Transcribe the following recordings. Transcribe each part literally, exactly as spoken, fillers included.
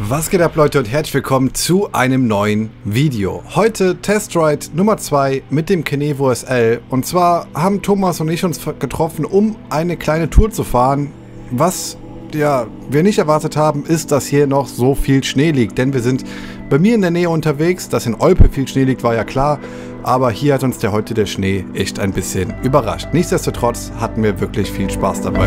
Was geht ab, Leute, und herzlich willkommen zu einem neuen Video. Heute Testride Nummer zwei mit dem Kenevo S L. Und zwar haben Thomas und ich uns getroffen, um eine kleine Tour zu fahren. Was ja, wir nicht erwartet haben, ist, dass hier noch so viel Schnee liegt. Denn wir sind bei mir in der Nähe unterwegs. Dass in Olpe viel Schnee liegt, war ja klar. Aber hier hat uns der heute der Schnee echt ein bisschen überrascht. Nichtsdestotrotz hatten wir wirklich viel Spaß dabei.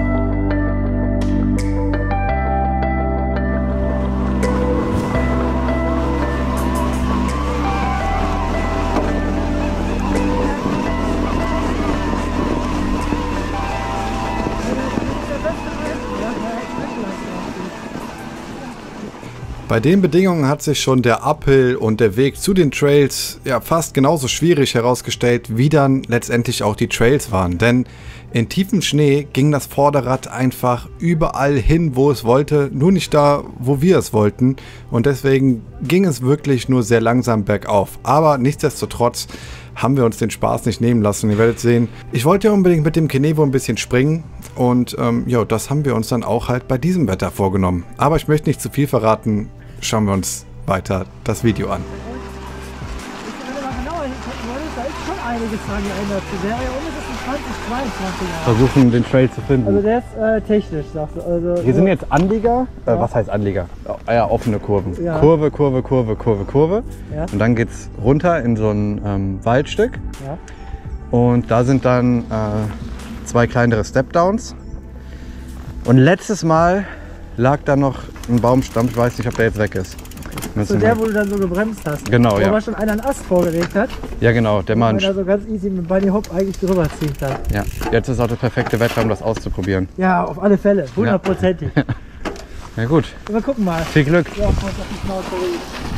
Bei den Bedingungen hat sich schon der Uphill und der Weg zu den Trails ja fast genauso schwierig herausgestellt, wie dann letztendlich auch die Trails waren. Denn in tiefem Schnee ging das Vorderrad einfach überall hin, wo es wollte, nur nicht da, wo wir es wollten. Und deswegen ging es wirklich nur sehr langsam bergauf. Aber nichtsdestotrotz haben wir uns den Spaß nicht nehmen lassen. Ihr werdet sehen, ich wollte ja unbedingt mit dem Kenevo ein bisschen springen. Und ähm, ja, das haben wir uns dann auch halt bei diesem Wetter vorgenommen. Aber ich möchte nicht zu viel verraten. Schauen wir uns weiter das Video an. Da ist schon einiges dran geändert. Der wäre ja ungefähr zwanzig zweiundzwanzig Jahre. Versuchen den Trail zu finden. Also der ist äh, technisch, sagst du. Also, Hier sind jetzt Anlieger. Ja. Äh, was heißt Anlieger? Ah ja, offene Kurven. Ja. Kurve, Kurve, Kurve, Kurve, Kurve. Ja. Und dann geht es runter in so ein ähm, Waldstück. Ja. Und da sind dann äh, zwei kleinere Stepdowns. Und letztes Mal lag da noch ein Baumstamm. Ich weiß nicht, ob der jetzt weg ist. So der, wo du dann so gebremst hast. Genau, wo ja. Wo schon einer einen Ast vorgelegt hat. Ja, genau. Der Wo Mann. man da so ganz easy mit Bunny Hop eigentlich drüber ziehen kann. Ja. Jetzt ist auch das perfekte Wetter, um das auszuprobieren. Ja, auf alle Fälle. Hundertprozentig. Ja. Na gut. Wir gucken mal. Viel Glück. Ja, auf die Schnauze reden.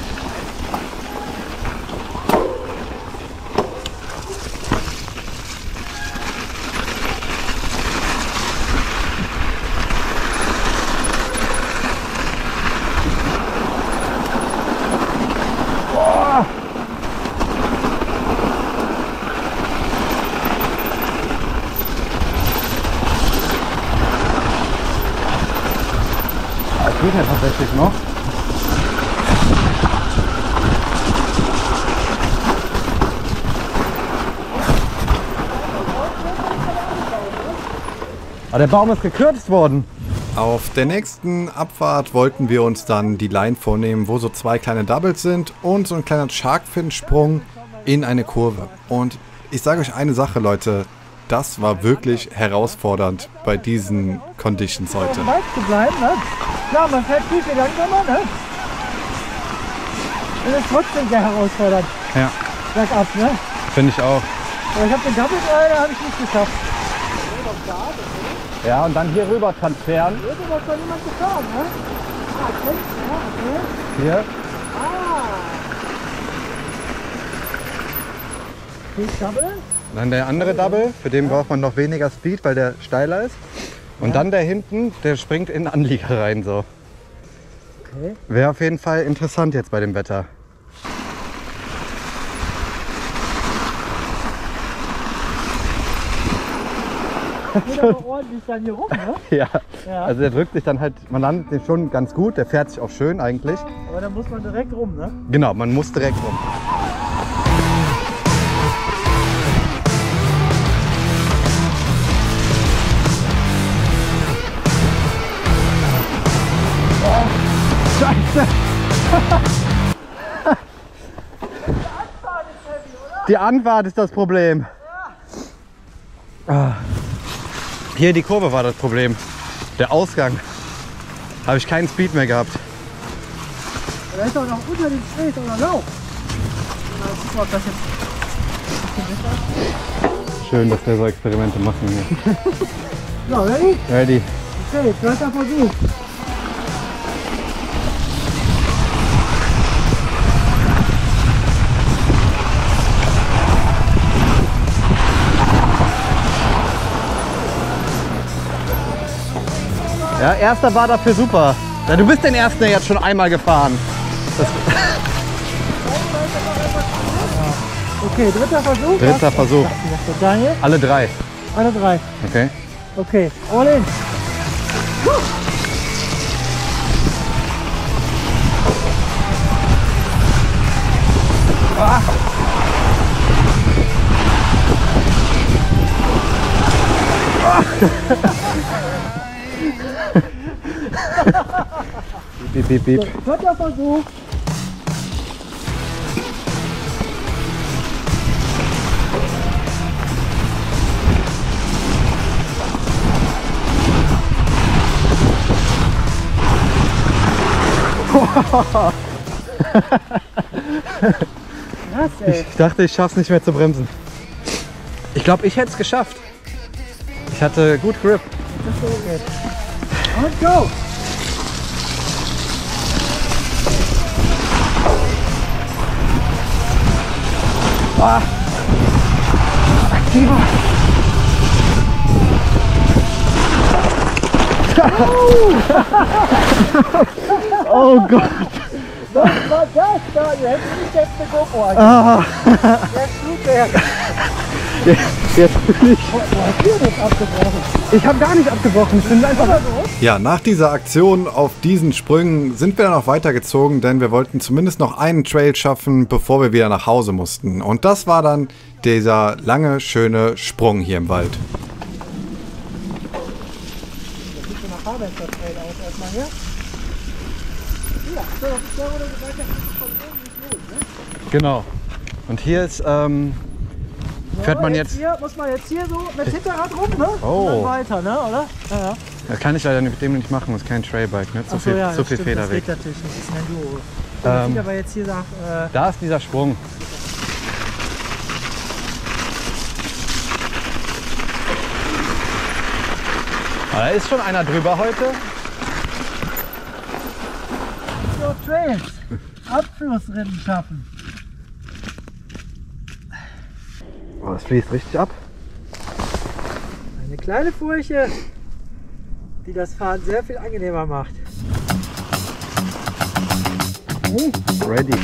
Das geht ja tatsächlich noch. Aber der Baum ist gekürzt worden. Auf der nächsten Abfahrt wollten wir uns dann die Line vornehmen, wo so zwei kleine Doubles sind und so ein kleiner Sharkfin-Sprung in eine Kurve. Und ich sage euch eine Sache, Leute, das war wirklich herausfordernd bei diesen Conditions heute. Um weit zu bleiben, ne? Klar, man fährt viel, viel langsamer, ne? Das ist trotzdem sehr herausfordernd. Ja, Bergab, ne? finde ich auch. Aber ich habe den Double Rider habe ich nicht geschafft. Ja, und dann hier rüber transferen. Hier ist aber schon niemand gefahren, ne? Ah, kennst du, ja, okay. Hier. Ah. Hier ist Double. Dann der andere Double, für den braucht man noch weniger Speed, weil der steiler ist. Und Ja. dann der hinten, der springt in den Anlieger rein. So. Okay. Wäre auf jeden Fall interessant jetzt bei dem Wetter. Geht aber ordentlich dann hier rum, ne? Ja. Ja. Also der drückt sich dann halt, man landet den schon ganz gut, der fährt sich auch schön eigentlich. Aber dann muss man direkt rum, ne? Genau, man muss direkt rum. Scheiße! Die Anfahrt ist das Problem. Ah. Hier die Kurve war das Problem. Der Ausgang. Habe ich keinen Speed mehr gehabt. Da ist doch noch unter dem Schnee ist auch noch Lauf. Na, guck mal, ob das jetzt. Schön, dass wir so Experimente machen hier. So, ready? Ready. Okay, zweiter Versuch. Ja, erster war dafür super. Ja, du bist den ersten ja jetzt schon einmal gefahren. Das Okay, dritter Versuch. Dritter Was? Versuch. Was, Daniel? Alle drei. Alle drei. Okay. Okay, all in. Piep, piep, piep. Vierter Versuch. Krass, ey. Ich dachte, ich schaff's nicht mehr zu bremsen. Ich glaube, ich hätte es geschafft. Ich hatte gut Grip. Und go! Ah. Aktiver! Oh Gott! Was war das da? Du hättest nicht jetzt eine GoPro an. Ah. Der Flugwerk. Jetzt, jetzt bin ich. Oh, du hast hier nicht abgebrochen. Ich habe gar nicht abgebrochen. Ich bin einfach. Ja, nach dieser Aktion auf diesen Sprüngen sind wir dann noch weitergezogen, denn wir wollten zumindest noch einen Trail schaffen, bevor wir wieder nach Hause mussten. Und das war dann dieser lange, schöne Sprung hier im Wald. Das sieht schon nach Harvester Trail aus erstmal hier. Ja, so, das ist der, wo du gesagt hast, von oben nicht los, ne? Genau. Und hier ist, ähm, fährt man jetzt. Hier muss man jetzt hier so mit Hinterrad rum, ne? Oh. Und dann weiter, ne? Oder? Ja, ja. Das kann ich leider mit dem nicht machen, das ist kein Trailbike, ne? Zu Ach so, viel, ja, zu das viel stimmt, das Federweg. geht natürlich nicht, das ist ein Enduro. Ähm, Ähm, aber jetzt hier sagt, äh, Da ist dieser Sprung. Da ist schon einer drüber heute. so Trails, Abflussrinnen schaffen. Oh, das fließt richtig ab. Eine kleine Furche, die das Fahren sehr viel angenehmer macht. Ready.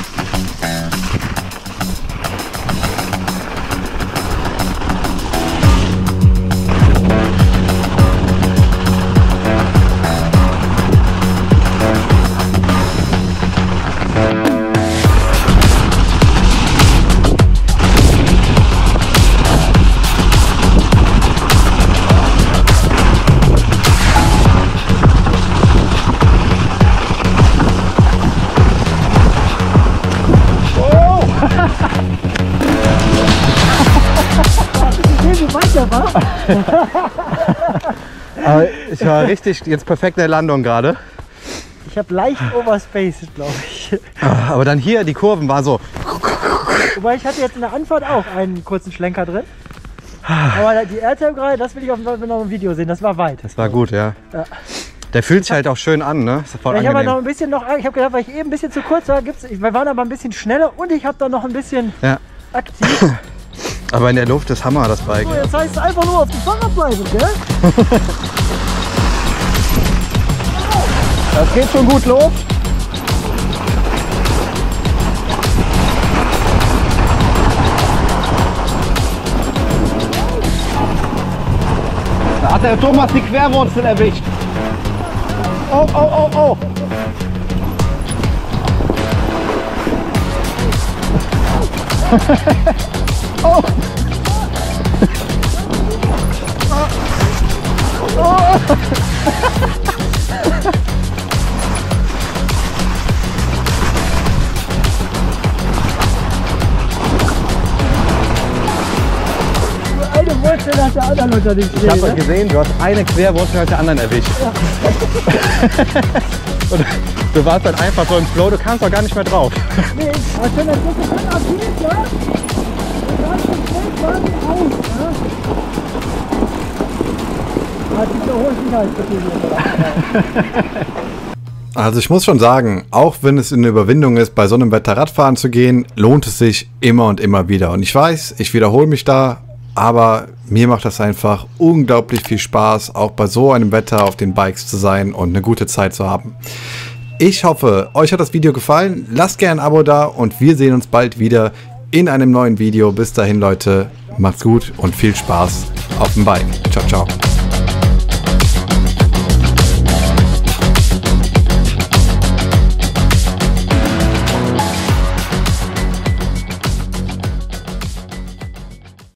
Aber ich war richtig jetzt perfekt in der Landung gerade. Ich habe leicht overspaced, glaube ich. Aber dann hier, die Kurven war so. Wobei ich hatte jetzt in der Anfahrt auch einen kurzen Schlenker drin. Aber die Airtime gerade, das will ich auf jeden Fall noch im Video sehen, das war weit. Das war gut, ja. Ja. Der fühlt sich halt auch schön an, ne? Ist voll Ja, ich habe angenehm. noch ein bisschen noch, ich habe gedacht, weil ich eben ein bisschen zu kurz war, gibt's, wir waren aber ein bisschen schneller und ich habe dann noch ein bisschen Ja. aktiv. Aber in der Luft ist Hammer, das Bike. So, jetzt heißt es einfach nur auf dem Fahrrad bleiben, gell? Das geht schon gut los. Da hat der Thomas die Querwurzel erwischt. Oh, oh, oh, oh. Oh. Oh. Eine Wurzel nach der anderen unter dem Ich habe Schnee, ne? gesehen, du hast eine Querwurzel nach der anderen erwischt. Ja. Und du warst dann einfach so im Flow, du kamst doch gar nicht mehr drauf. Nee, aber wenn das so gut abgeht, ja, dann kannst du schnell quasi aus, ne? Ah, die so hohe Sicherheitsbetriebe. Also ich muss schon sagen, auch wenn es eine Überwindung ist, bei so einem Wetter Radfahren zu gehen, lohnt es sich immer und immer wieder. Und ich weiß, ich wiederhole mich da, aber mir macht das einfach unglaublich viel Spaß, auch bei so einem Wetter auf den Bikes zu sein und eine gute Zeit zu haben. Ich hoffe, euch hat das Video gefallen. Lasst gerne ein Abo da und wir sehen uns bald wieder in einem neuen Video. Bis dahin, Leute, macht's gut und viel Spaß auf dem Bike. Ciao, ciao.